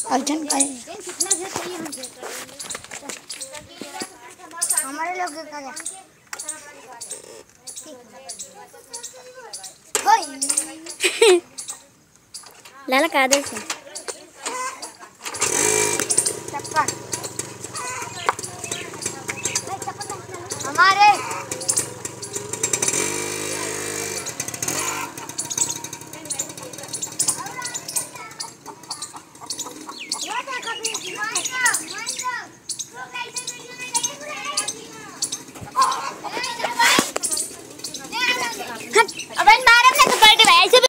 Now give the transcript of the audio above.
अर्जन का कितना घेर चाहिए हम घेर हमारे लोग का लाला कादर से हमारे